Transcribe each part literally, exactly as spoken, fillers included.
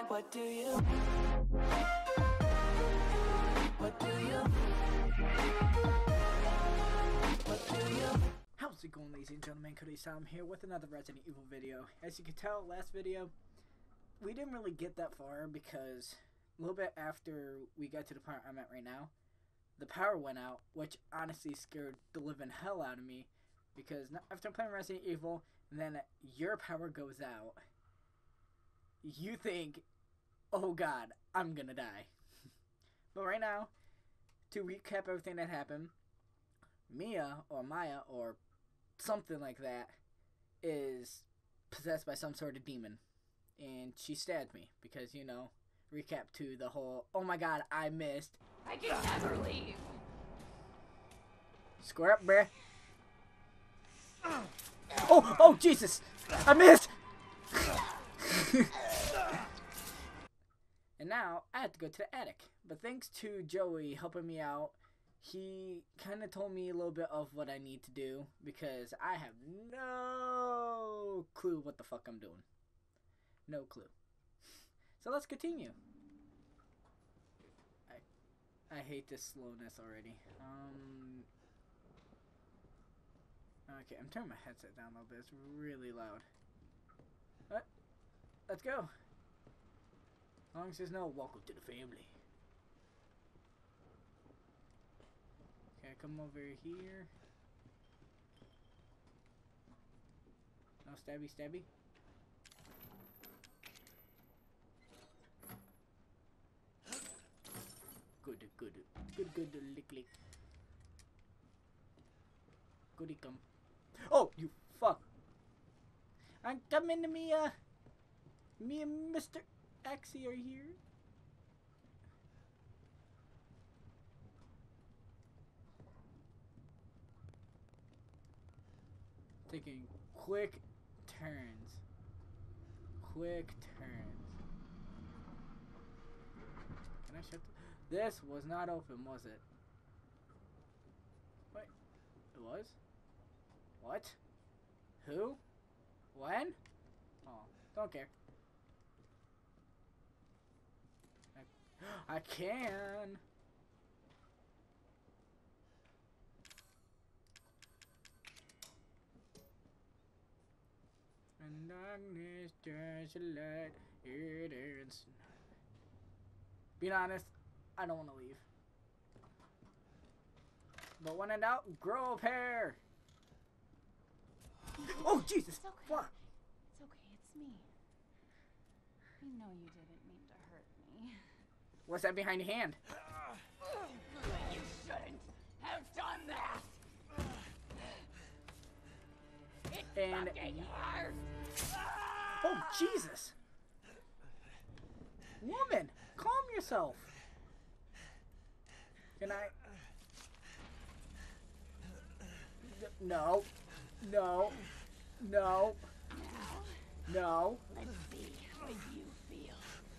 What do you? What do you? What do you? How's it going, ladies and gentlemen? Cody Sam here with another Resident Evil video. As you can tell, last video, we didn't really get that far because a little bit after we got to the part I'm at right now, the power went out, which honestly scared the living hell out of me because after playing Resident Evil, and then your power goes out, you think, oh god, I'm gonna die. But right now, to recap everything that happened, Mia, or Maya, or something like that, is possessed by some sort of demon. And she stabbed me because, you know, recap to the whole, oh my god, I missed. I can never leave. Square up, bruh. Oh, oh, Jesus! I missed! And now, I have to go to the attic. But thanks to Joey helping me out, he kind of told me a little bit of what I need to do, because I have no clue what the fuck I'm doing. No clue. So let's continue. I, I hate this slowness already. Um... Okay, I'm turning my headset down a little bit. It's really loud. What? Let's go. As long as there's no welcome to the family. Okay, come over here. No stabby stabby. Good, good, good, good, lick lick. Goody come. Oh, you fuck. I'm coming to me, uh, me and Mister Axie are here. Taking quick turns. Quick turns. Can I shut the... This was not open, was it? Wait. It was? What? Who? When? Oh, don't care. I, I can. And darkness turns to light. It is. Being honest, I don't want to leave. But when in doubt, grow a pair. Oh, Jesus! It's okay. Fuck! It's okay, it's me. I know you didn't mean to hurt me. What's that behind your hand? You shouldn't have done that! It And... fucking hurts! Oh, Jesus! Woman, calm yourself. Can I... No. No. No. No. Let's see what you feel.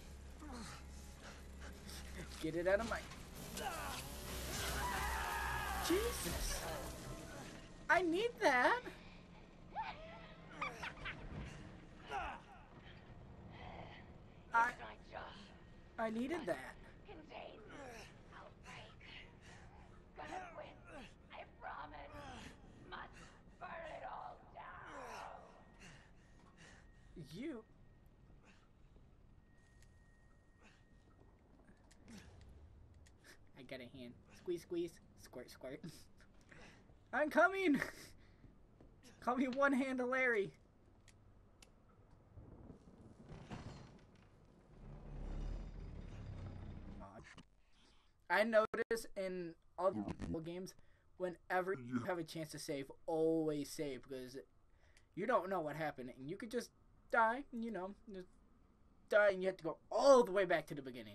Get it out of my... Jesus. I need that. I... I needed that. Contain this outbreak. Gonna win. I promise. Must burn it all down. You... I got a hand. Squeeze, squeeze. Squirt, squirt. I'm coming! Call me one-handed Larry. I notice in other games, whenever you have a chance to save, always save, because you don't know what happened, and you could just die, you know, just die, and you have to go all the way back to the beginning.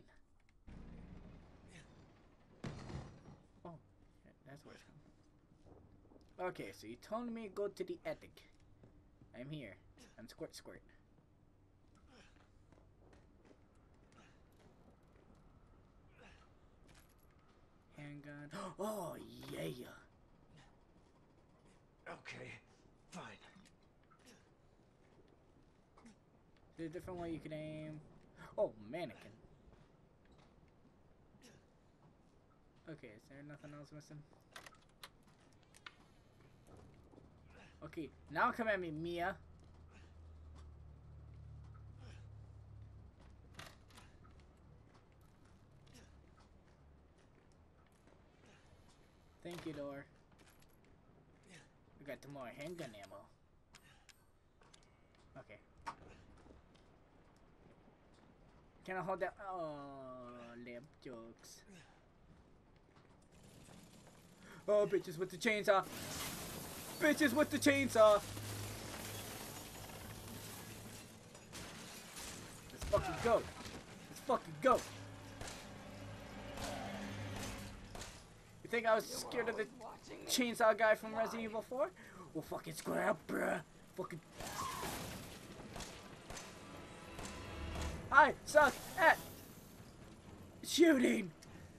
Oh, that's where it's from. Okay, so you told me to go to the attic. I'm here. I'm squirt squirt. Handgun. Oh, yeah. Okay, fine. There's a different way you can aim. Oh, mannequin. Okay, is there nothing else missing? Okay, now come at me, Mia. Thank you, door. We got some more handgun ammo. Okay. Can I hold that? Oh, lamp jokes. Oh, bitches with the chainsaw. Bitches with the chainsaw. Let's fucking go. Let's fucking go. You think I was scared of the chainsaw guy from Resident Evil four? Well, fucking square up, bruh. Fucking. I suck at shooting.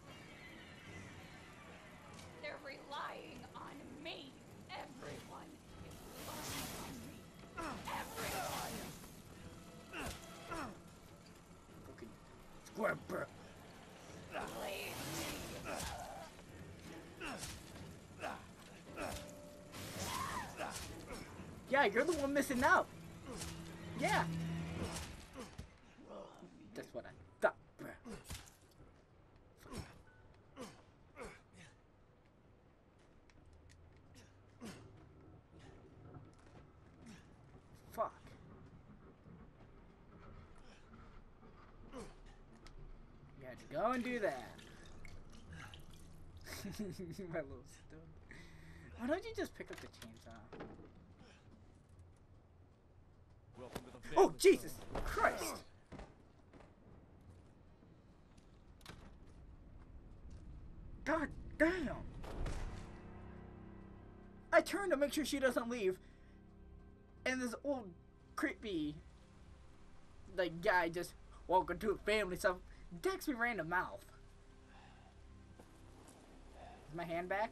They're relying on me. Everyone is relying on me. Everyone. Fucking square up, bruh. Leave me. Yeah, you're the one missing out. Yeah. That's what I thought, bruh. Fuck. You had to go and do that. My little stone. Why don't you just pick up the chainsaw? Welcome to the Oh, family, Jesus son. Christ! God damn! I turn to make sure she doesn't leave, and this old creepy like guy just walking to a family stuff decks me right in the mouth. Is my hand back?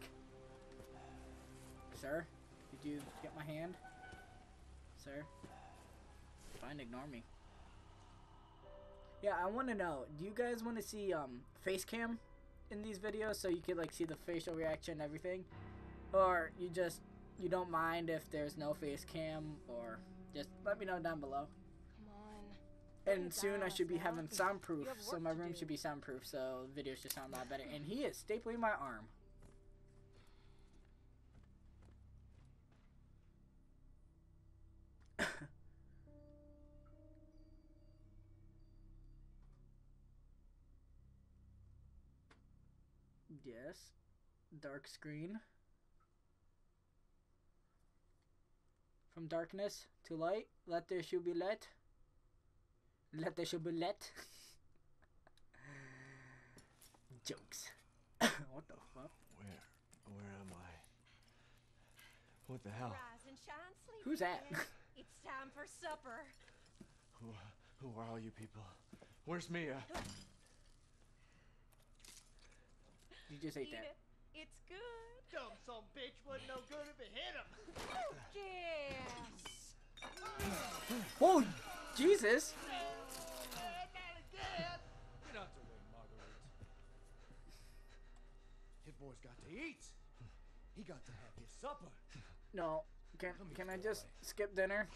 Sir? Did you get my hand? Sir? Fine, ignore me. Yeah, I want to know, do you guys want to see um face cam in these videos so you could like see the facial reaction and everything? Or you just, you don't mind if there's no face cam, or just let me know down below. Come on. And soon I should be having soundproof, You have so work my to room do. should be soundproof, so videos should sound a lot better. And he is stapling my arm. Yes. Dark screen. From darkness to light, let there should be light. Let there should be lit. Jokes. What the fuck? Where? Where am I? What the hell? Rise and shine, sleepy Who's that? head. It's time for supper. Who, who are all you people? Where's Mia? You just ate Eat that. it. It's good. Dumb son bitch wasn't no good if it hit him. Yes. Oh, Jesus! Not again. Get out the way, Marguerite. His boy's got to eat. He got to have his supper. No. Can can I just skip dinner?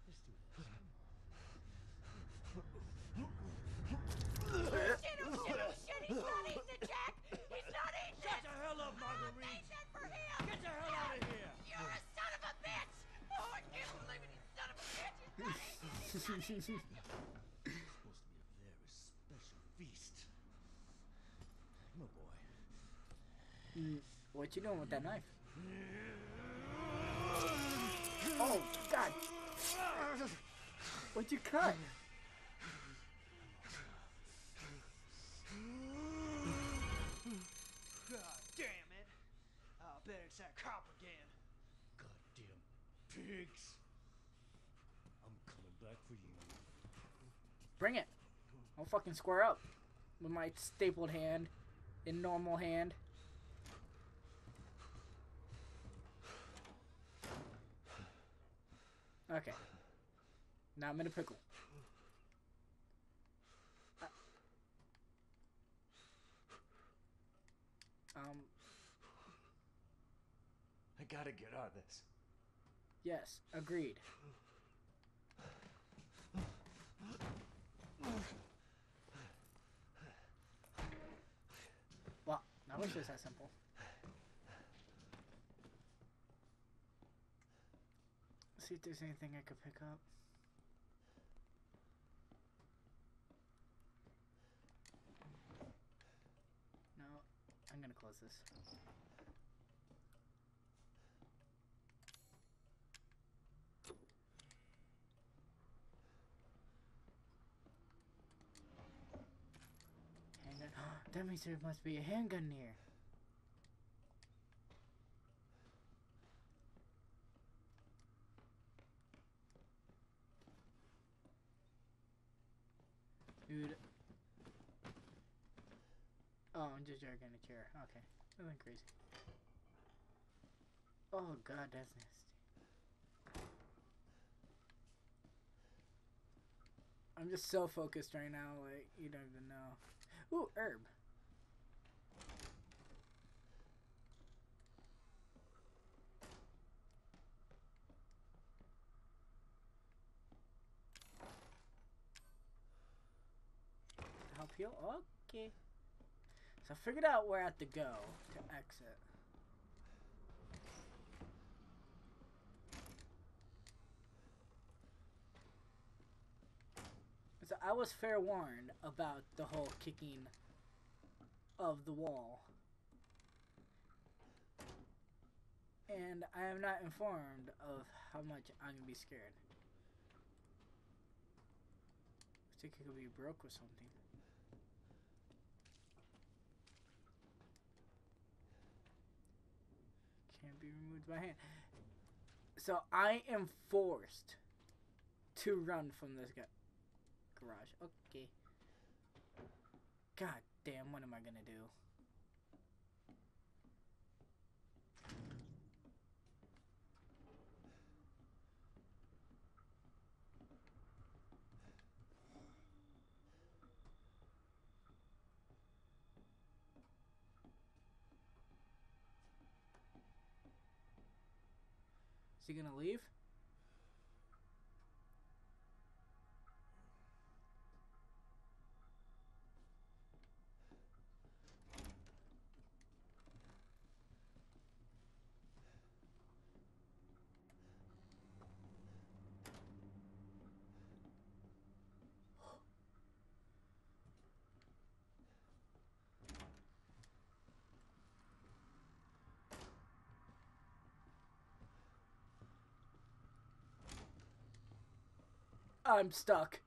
Shit, oh shit, oh shit, he's not eating it, Jack. He's not eating Shut it. the hell up, I'm Marguerite. making it for him. Get the hell out of here. You're a son of a bitch. Oh, I can't believe it, you son of a bitch. He's not eating it. He's not eating it. Supposed to be a very special feast. My boy. Mm, what you doing with that knife? Oh, God! What'd you cut? God damn it. I'll bet it's that cop again. Goddamn pigs. I'm coming back for you. Bring it. I'll fucking square up with my stapled hand in normal hand. Okay. Now I'm in a pickle. gotta get out of this. Yes, agreed. Well, that was just that simple. See if there's anything I could pick up. No, I'm gonna close this. Handgun. That means there must be a handgun near. Dude. Oh, I'm just dragging a chair. Okay. Nothing crazy. Oh god, that's nasty. I'm just so focused right now, like, you don't even know. Ooh, herb. Help heal? Okay. So I figured out where I have to go to exit. So I was fair warned about the whole kicking of the wall. And I am not informed of how much I'm gonna be scared. I think it could be broke or something. Can't be removed by hand. So I am forced to run from this guy. Garage. Okay. God damn, what am I gonna do? Is he gonna leave? I'm stuck.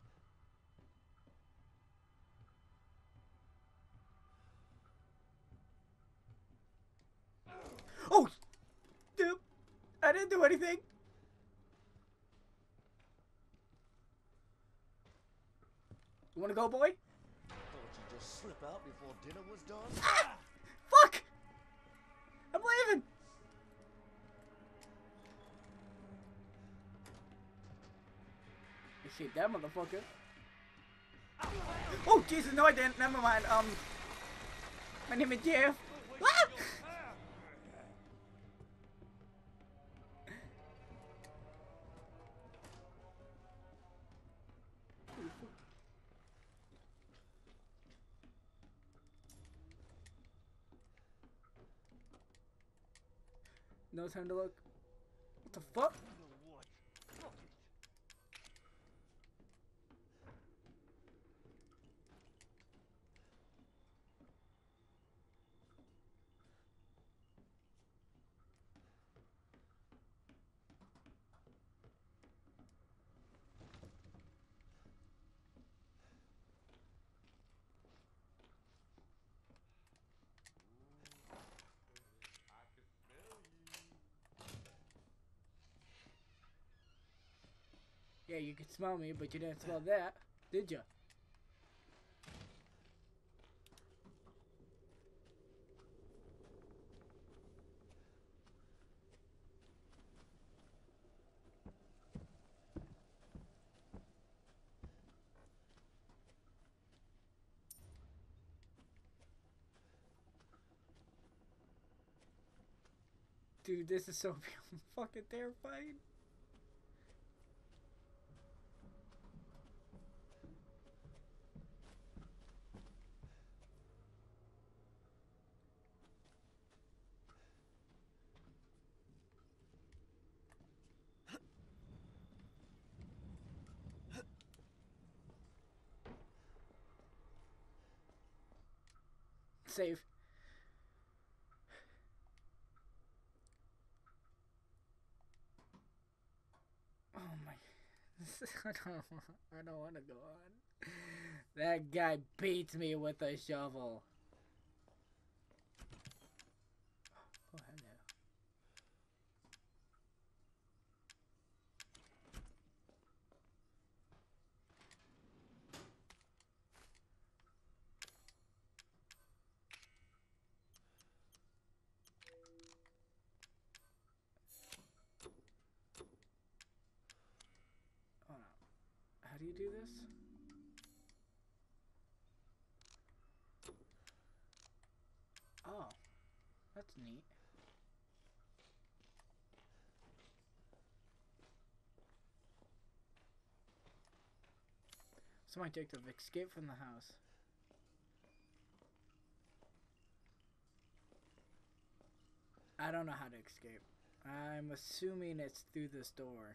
Oh! Dude, I didn't do anything. You wanna go, boy? Thought you'd just slip out before dinner was done. Ah! Fuck! I'm leaving! You shoot that motherfucker. Oh, Jesus, no I didn't. Never mind. Um, my name is Jeff. Ah! No time to look. What the fuck? You know what? Fuck it. Yeah, you could smell me, but you didn't smell that, did you? Dude, this is so fucking terrifying. Save. Oh my. I don't, I don't want to go on. That guy beats me with a shovel. Oh, hello. Oh no. How do you do this? Oh, that's neat. So my objective, escape from the house. I don't know how to escape. I'm assuming it's through this door.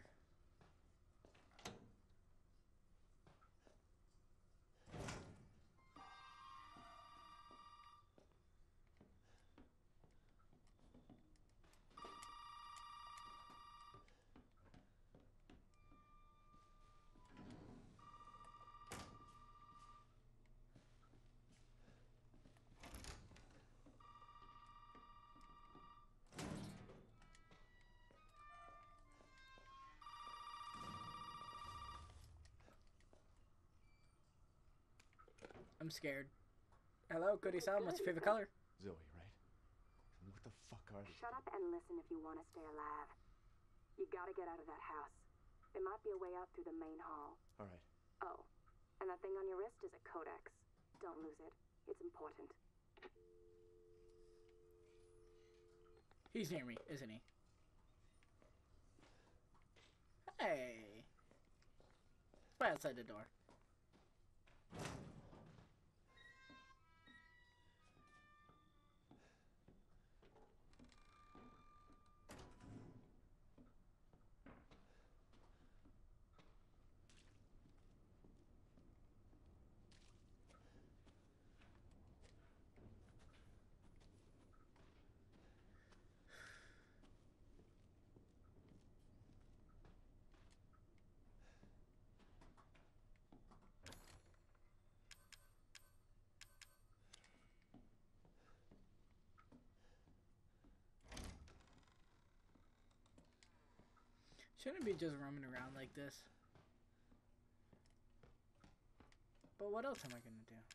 I'm scared. Hello, Cody Sam. What's your favorite color? Zoe, right? What the fuck are these? Shut up and listen if you want to stay alive. You gotta get out of that house. There might be a way out through the main hall. All right. Oh, and that thing on your wrist is a codex. Don't lose it. It's important. He's near me, isn't he? Hey. Right outside the door. Shouldn't be just roaming around like this. But what else am I gonna do?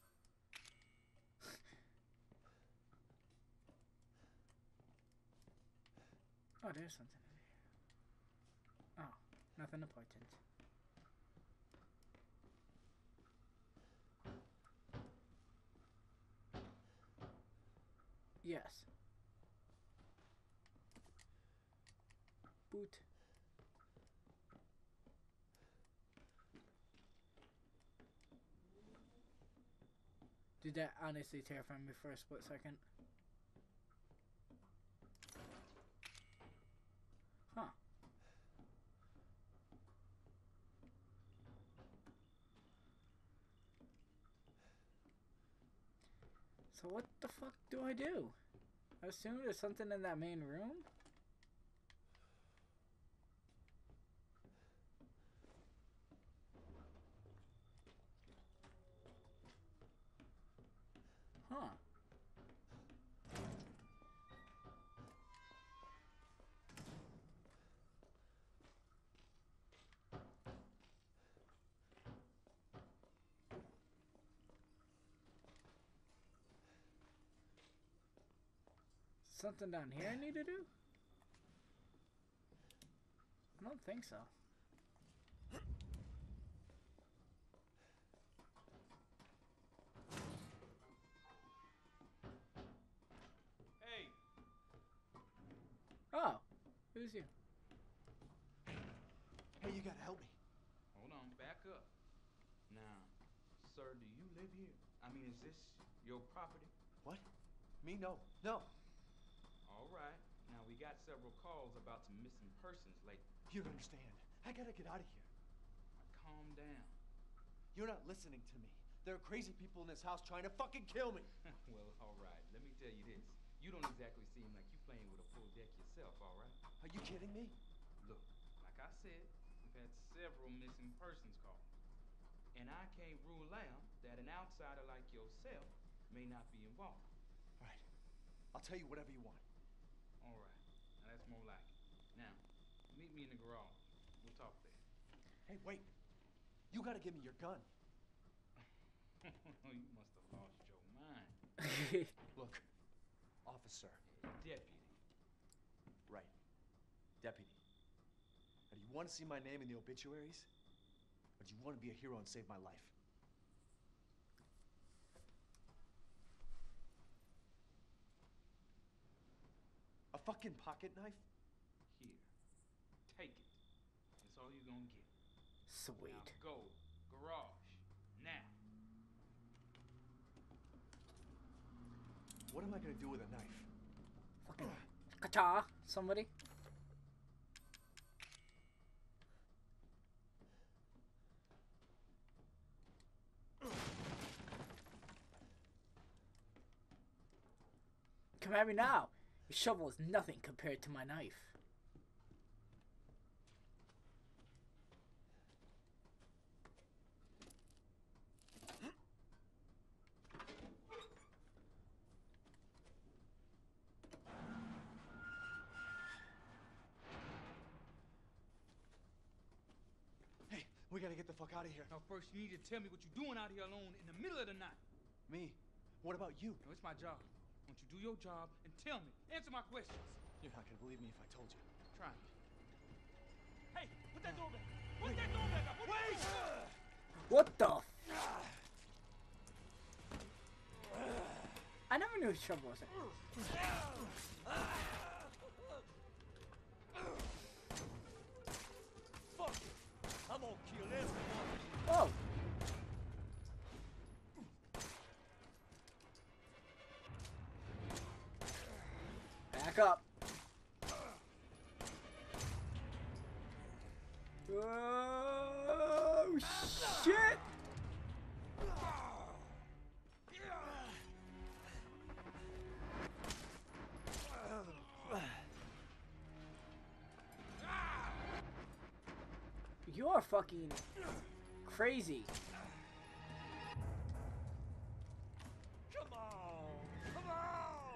Oh, there's something in here. Oh, nothing important. Yes. Boot. Did that honestly terrify me for a split second? Huh. So what the fuck do I do? I assume there's something in that main room? Huh. Something down here I need to do? I don't think so. Hey! Excuse you. Hey, you gotta help me. Hold on, back up. Now, sir, do you live here? I mean, is this your property? What? Me? No. No. All right. Now, we got several calls about some missing persons lately. You don't understand. I gotta get out of here. Now, calm down. You're not listening to me. There are crazy people in this house trying to fucking kill me. Well, all right. Let me tell you this. You don't exactly seem like you playing with a full deck yourself, all right? Are you kidding me? Look, like I said, we've had several missing persons calls. And I can't rule out that an outsider like yourself may not be involved. All right. I'll tell you whatever you want. All right. Now, that's more like it. Now, meet me in the garage. We'll talk there. Hey, wait. You gotta give me your gun. You must have lost your mind. Look, officer. Deputy. Right. Deputy. Now, do you want to see my name in the obituaries? Or do you want to be a hero and save my life? A fucking pocket knife? Here. Take it. That's all you're gonna get. Sweet. Now go. Garage. Now. What am I gonna do with a knife? Fucking kata somebody. Come at me now. Your shovel is nothing compared to my knife. Hey, we gotta get the fuck out of here. Now, first, you need to tell me what you're doing out here alone in the middle of the night. Me? What about you? No, it's my job. Won't you do your job and tell me? Answer my questions. You're not gonna believe me if I told you. Try it. Hey, put that door back. Put that door back up. Wait! What the? F I never knew shovel was it. Fuck it. I'm gonna kill everyone. Oh. Back up. Oh shit! You're fucking crazy. Come on. Come on.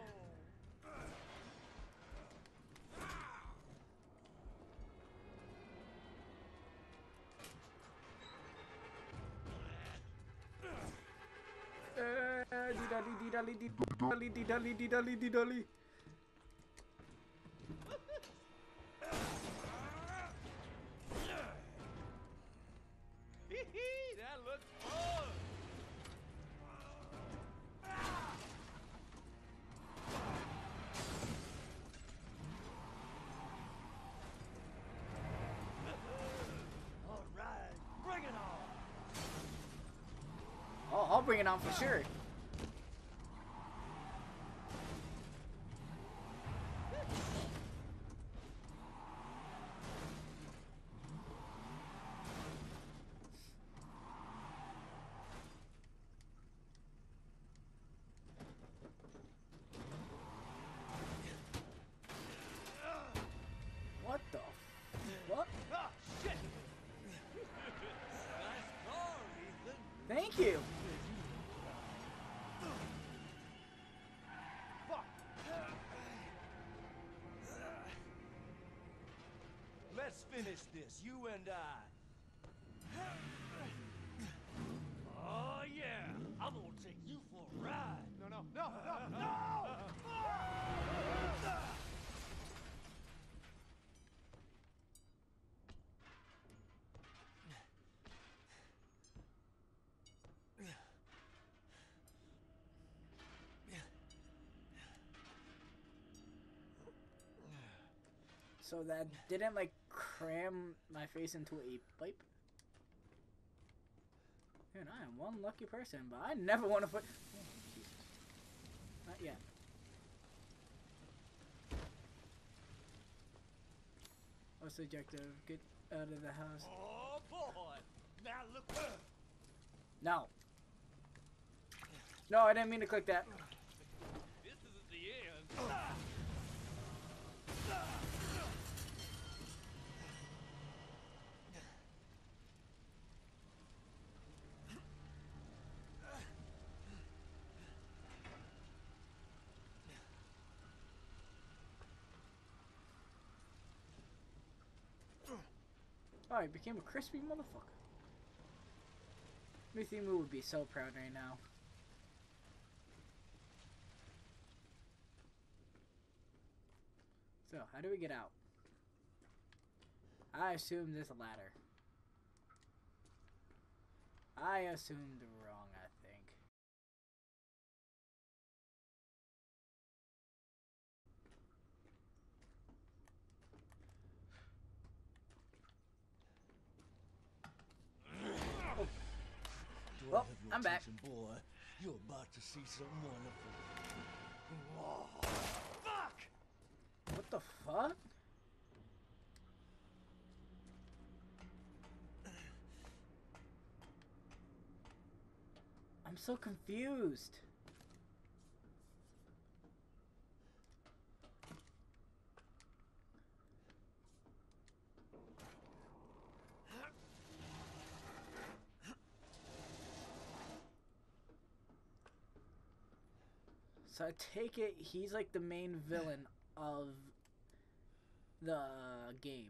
Eh, didali didali didali didali didali didali. That looks fun. All right, bring it on. Oh, I'll bring it on for sure. What the? What? Ah, shit. Nice car, Ethan. Thank you. Fuck. Let's finish this, you and I. Oh yeah, I'm gonna take you for a ride. No, no, no, no, no! So that didn't like cram my face into a pipe. Man, I am one lucky person, but I never want to put. Oh, Jesus. Not yet. What's the objective? Get out of the house. Oh boy! Now look. No. No, I didn't mean to click that. This isn't the end. Oh, I became a crispy motherfucker. Mithimu would be so proud right now. So, how do we get out? I assume there's a ladder. I assumed wrong, I think. Oh. Well, I'm back. Boy, you're about to see some wonderful. Oh, fuck! What the fuck? I'm so confused. So I take it he's like the main villain of the game.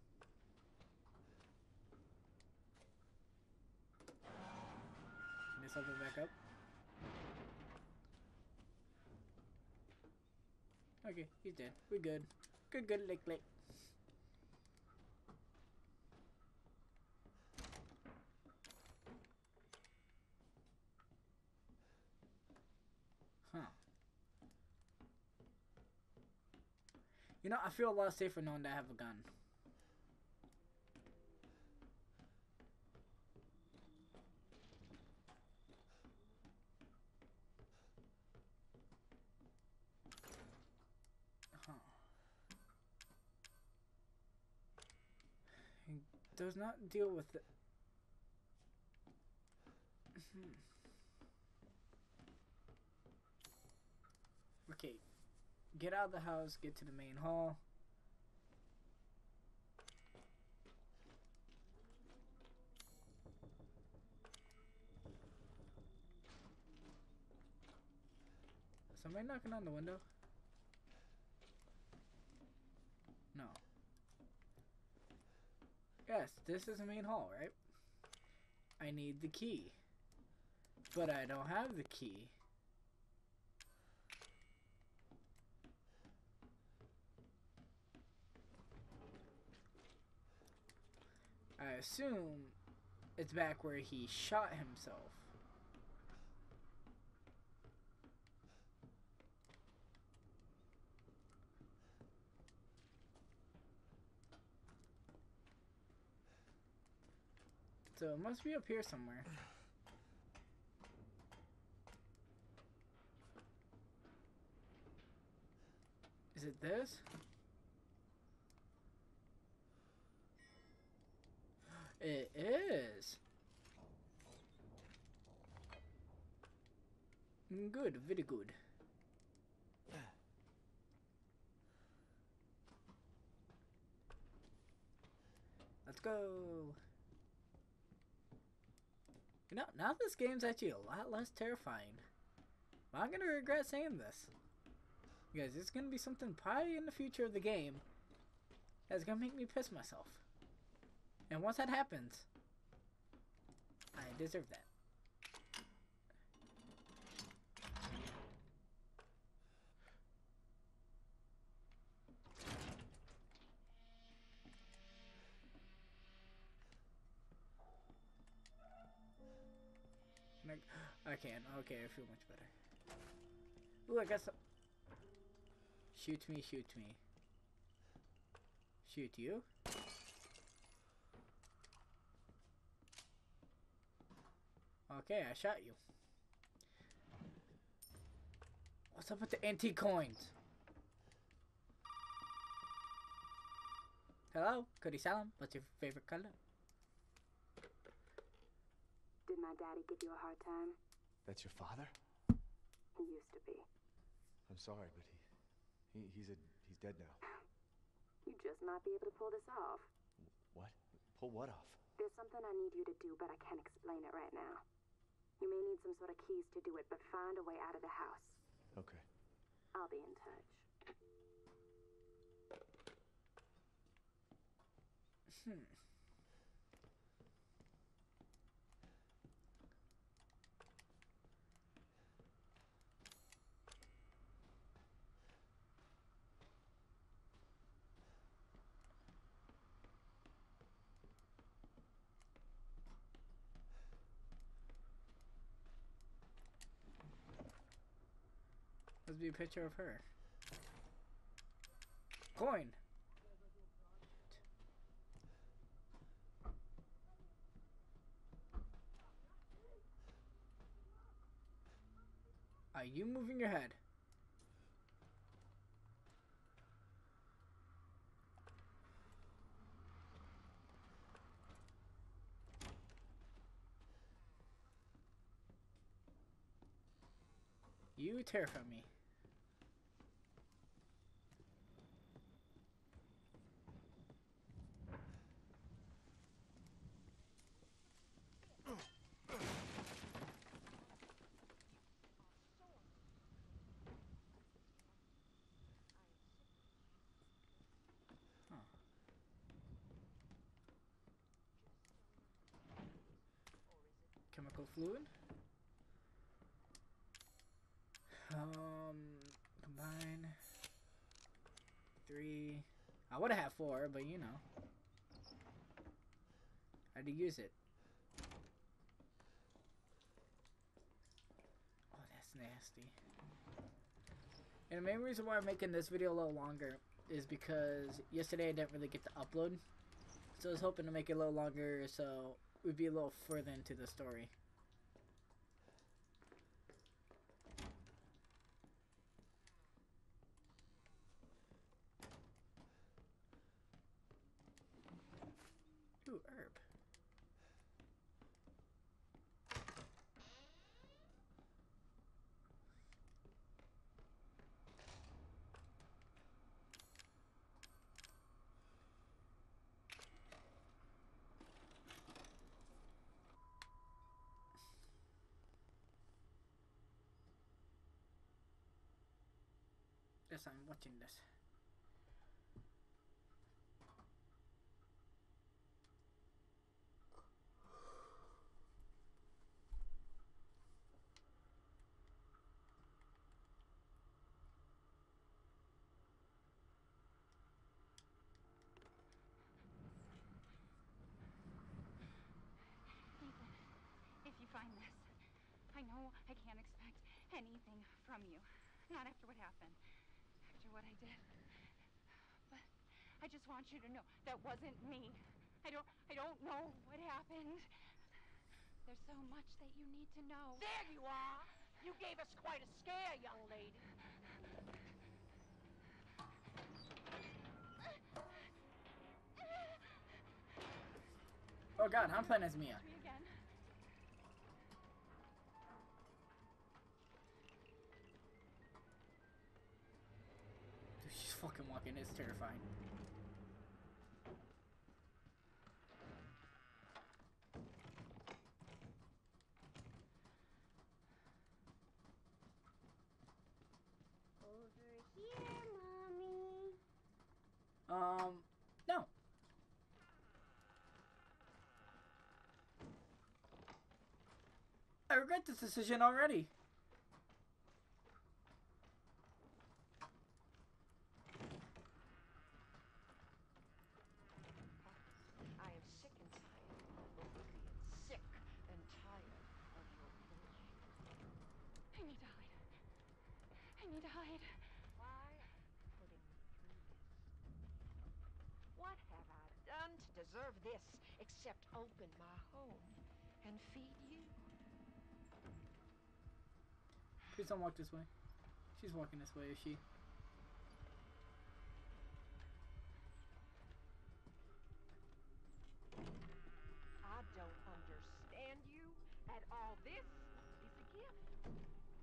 Can I something back up? Okay, he's dead. We're good. Good, good, lick, lick. Huh. You know, I feel a lot safer knowing that I have a gun. Huh. It does not deal with it. Hmm. Okay. Get out of the house, get to the main hall. Somebody knocking on the window? No. Yes, this is the main hall, right? I need the key. But I don't have the key. I assume it's back where he shot himself. So it must be up here somewhere. Is it this? It is. Good, very good. Let's go. You know, now this game's actually a lot less terrifying. I'm not gonna regret saying this. Because it's gonna be something probably in the future of the game that's gonna make me piss myself. And once that happens, I deserve that. I can. Okay, I feel much better. Ooh, I got some. Shoot me, shoot me. Shoot you. Okay, I shot you. What's up with the antique coins? Hello? Could he sell them? What's your favorite color? Did my daddy give you a hard time? That's your father? He used to be. I'm sorry, but he, he he's a he's dead now. You just might be able to pull this off. What? Pull what off? There's something I need you to do, but I can't explain it right now. You may need some sort of keys to do it, but find a way out of the house. Okay. I'll be in touch. Hmm. Must be a picture of her. Coin. Are you moving your head? You terrify me. Chemical fluid. Um, combine. Three. I would have had four, but you know. I had to use it. Oh, that's nasty. And the main reason why I'm making this video a little longer is because yesterday I didn't really get to upload. So I was hoping to make it a little longer so we'd be a little further into the story. Ooh, herb. Yes, I'm watching this. Nathan, if you find this, I know I can't expect anything from you. Not after what happened. After what I did. But I just want you to know that wasn't me. I don't I don't know what happened. There's so much that you need to know. There you are! You gave us quite a scare, young lady. Oh god, I'm playing as Mia. Me again. Dude, she's fucking walking, it's terrifying. Over here, Mommy. Um, no. I regret this decision already. I am sick and tired of being sick and tired of your bullshit. I need to hide. I need to hide. Why putting me through this? Why deserve this except open my home and feed you. Please don't walk this way. She's walking this way, is she? I don't understand you at all. This is a gift.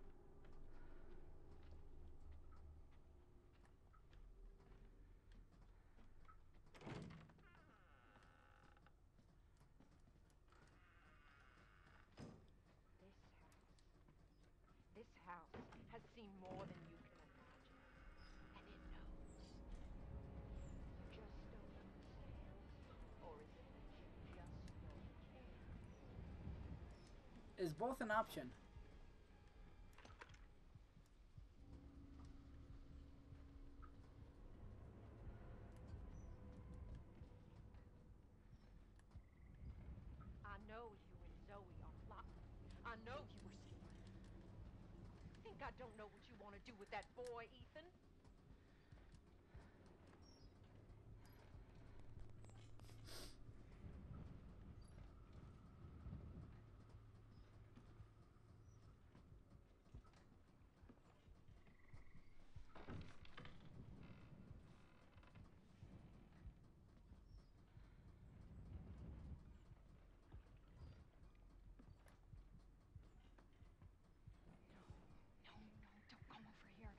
This house. This house has seen more than you can imagine. And it knows. You just don't understand. Or is it that you just don't care? Is both an option. I know you and Zoe are plotting. I know you were scheming. Think I don't know what you want to do with that boy, Ethan? No, no, don't come over here.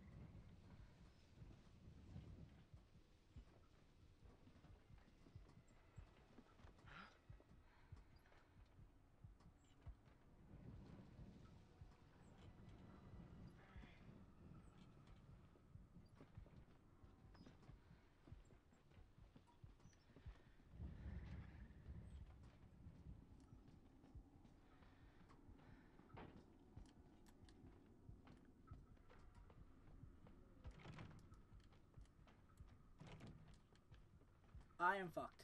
I am fucked.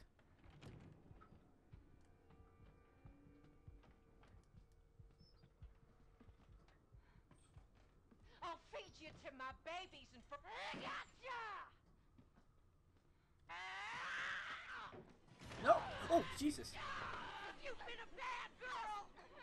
I'll feed you to my babies and for I gotcha! Ah! No! Oh, Jesus. You've been a bad girl!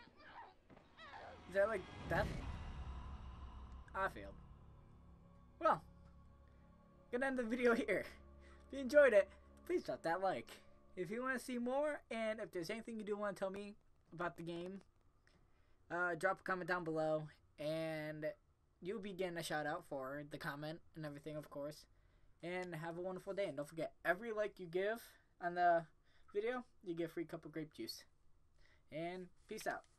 Is that like death? I failed. Well, gonna end the video here. If you enjoyed it, please drop that like. If you want to see more, and if there's anything you do want to tell me about the game, uh, drop a comment down below, and you'll be getting a shout out for the comment and everything, of course. And have a wonderful day. And don't forget, every like you give on the video, you get a free cup of grape juice. And peace out.